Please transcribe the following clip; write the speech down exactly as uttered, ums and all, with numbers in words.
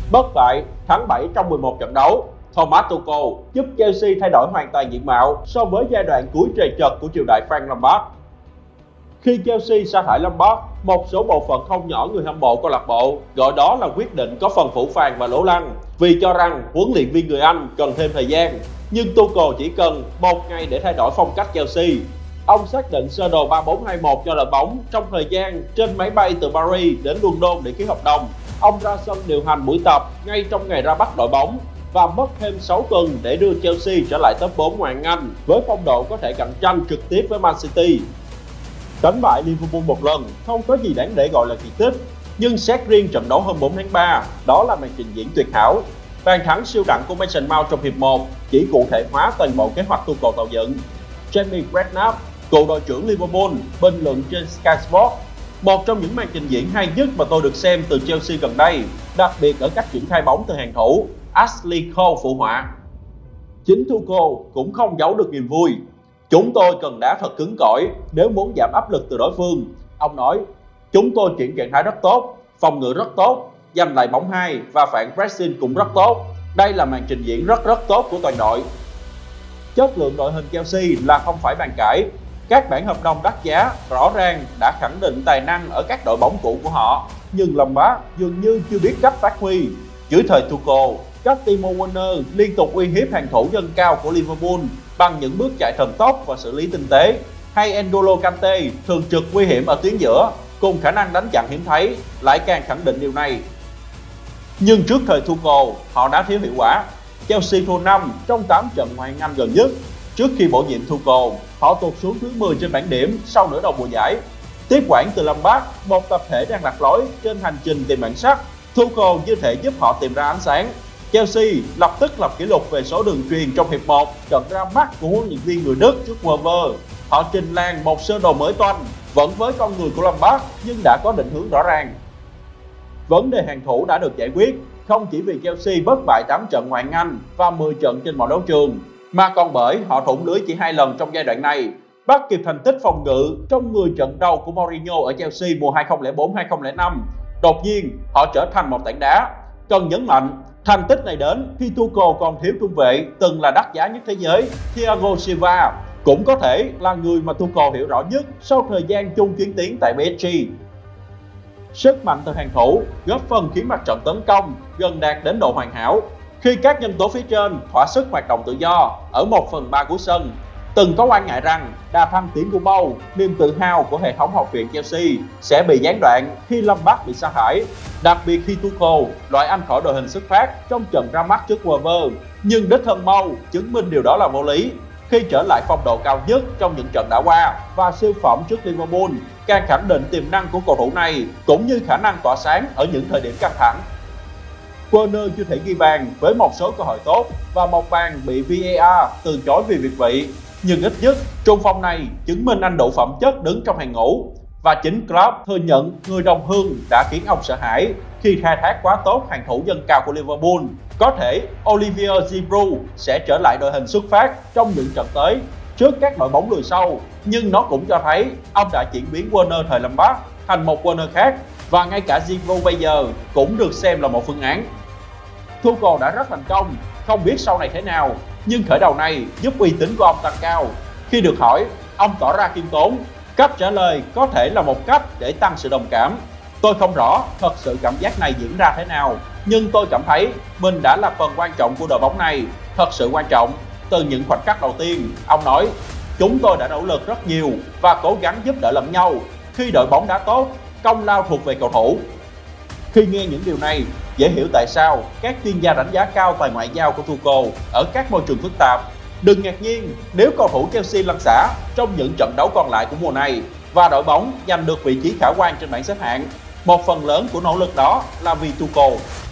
Bất bại, thắng bảy trong mười một trận đấu, Thomas Tuchel giúp Chelsea thay đổi hoàn toàn diện mạo so với giai đoạn cuối trầy trật của triều đại Frank Lampard. Khi Chelsea sa thải Lampard, một số bộ phận không nhỏ người hâm mộ câu lạc bộ gọi đó là quyết định có phần phũ phàng và lố lăng, vì cho rằng huấn luyện viên người Anh cần thêm thời gian. Nhưng Tuchel chỉ cần một ngày để thay đổi phong cách Chelsea. Ông xác định sơ đồ ba bốn hai một cho đội bóng trong thời gian trên máy bay từ Paris đến London để ký hợp đồng. Ông ra sân điều hành buổi tập ngay trong ngày ra mắt đội bóng và mất thêm sáu tuần để đưa Chelsea trở lại top bốn ngoại hạng Anh với phong độ có thể cạnh tranh trực tiếp với Man City. Đánh bại Liverpool một lần không có gì đáng để gọi là kỳ tích, nhưng xét riêng trận đấu hôm bốn tháng ba, đó là màn trình diễn tuyệt hảo. Bàn thắng siêu đẳng của Mason Mount trong hiệp một chỉ cụ thể hóa toàn bộ kế hoạch Tuchel tạo dựng. Jamie Redknapp, cựu đội trưởng Liverpool, bình luận trên Sky Sports: một trong những màn trình diễn hay nhất mà tôi được xem từ Chelsea gần đây, đặc biệt ở cách triển khai bóng từ hàng thủ. Ashley Cole phụ họa. Chính Tuchel cũng không giấu được niềm vui. Chúng tôi cần đá thật cứng cỏi nếu muốn giảm áp lực từ đối phương. Ông nói, chúng tôi chuyển trạng thái rất tốt, phòng ngự rất tốt, giành lại bóng hay và phản pressing cũng rất tốt. Đây là màn trình diễn rất rất tốt của toàn đội. Chất lượng đội hình Chelsea là không phải bàn cãi. Các bản hợp đồng đắt giá rõ ràng đã khẳng định tài năng ở các đội bóng cũ của họ, nhưng Lampard dường như chưa biết cách phát huy. Dưới thời Tuchel, các Timo Werner liên tục uy hiếp hàng thủ dân cao của Liverpool bằng những bước chạy thần tốc và xử lý tinh tế, hay N'Golo Kante thường trực nguy hiểm ở tuyến giữa cùng khả năng đánh chặn hiếm thấy lại càng khẳng định điều này. Nhưng trước thời Tuchel, họ đã thiếu hiệu quả. Chelsea thua năm trong tám trận ngoại hạng Anh gần nhất. Trước khi bổ nhiệm Tuchel, họ tụt xuống thứ mười trên bảng điểm sau nửa đầu mùa giải. Tiếp quản từ Lampard, một tập thể đang lạc lối trên hành trình tìm bản sắc. Tuchel như thể giúp họ tìm ra ánh sáng. Chelsea lập tức lập kỷ lục về số đường truyền trong hiệp một, trận ra mắt của huấn luyện viên người Đức trước Weber. Họ trình làng một sơ đồ mới toanh, vẫn với con người của Lampard nhưng đã có định hướng rõ ràng. Vấn đề hàng thủ đã được giải quyết, không chỉ vì Chelsea bất bại tám trận ngoại hạng Anh và mười trận trên mọi đấu trường, mà còn bởi họ thủng lưới chỉ hai lần trong giai đoạn này, bắt kịp thành tích phòng ngự trong mười trận đầu của Mourinho ở Chelsea mùa hai không không bốn hai không không năm. Đột nhiên, họ trở thành một tảng đá. Cần nhấn mạnh, thành tích này đến khi Tuchel còn thiếu trung vệ từng là đắt giá nhất thế giới, Thiago Silva, cũng có thể là người mà Tuchel hiểu rõ nhất sau thời gian chung chuyến tiến tại pê ét giê. Sức mạnh từ hàng thủ góp phần khiến mặt trận tấn công gần đạt đến độ hoàn hảo khi các nhân tố phía trên thỏa sức hoạt động tự do ở một phần ba của sân. Từng có quan ngại rằng đà thăng tiến của Bow, niềm tự hào của hệ thống học viện Chelsea, sẽ bị gián đoạn khi Lampard bị sa thải, đặc biệt khi Tuchel loại anh khỏi đội hình xuất phát trong trận ra mắt trước Weber. Nhưng đích thân Bow chứng minh điều đó là vô lý khi trở lại phong độ cao nhất trong những trận đã qua và siêu phẩm trước Liverpool, càng khẳng định tiềm năng của cầu thủ này cũng như khả năng tỏa sáng ở những thời điểm căng thẳng. Werner chưa thể ghi bàn với một số cơ hội tốt và một bàn bị vê a rờ từ chối vì việt vị, nhưng ít nhất trung phong này chứng minh anh đủ phẩm chất đứng trong hàng ngũ. Và chính Klopp thừa nhận người đồng hương đã khiến ông sợ hãi khi khai thác quá tốt hàng thủ dân cao của Liverpool. Có thể Olivier Giroud sẽ trở lại đội hình xuất phát trong những trận tới trước các đội bóng lùi sâu, nhưng nó cũng cho thấy ông đã chuyển biến Werner thời Lampard thành một Werner khác, và ngay cả Giroud bây giờ cũng được xem là một phương án. Tuchel đã rất thành công, không biết sau này thế nào, nhưng khởi đầu này giúp uy tín của ông tăng cao. Khi được hỏi, ông tỏ ra khiêm tốn. Cách trả lời có thể là một cách để tăng sự đồng cảm. Tôi không rõ thật sự cảm giác này diễn ra thế nào, nhưng tôi cảm thấy mình đã là phần quan trọng của đội bóng này, thật sự quan trọng. Từ những khoảnh khắc đầu tiên, ông nói, chúng tôi đã nỗ lực rất nhiều và cố gắng giúp đỡ lẫn nhau. Khi đội bóng đã tốt, công lao thuộc về cầu thủ. Khi nghe những điều này, dễ hiểu tại sao các chuyên gia đánh giá cao tài ngoại giao của Tuchel ở các môi trường phức tạp. Đừng ngạc nhiên nếu cầu thủ Chelsea lăn xả trong những trận đấu còn lại của mùa này và đội bóng giành được vị trí khả quan trên bảng xếp hạng. Một phần lớn của nỗ lực đó là vì Tuchel.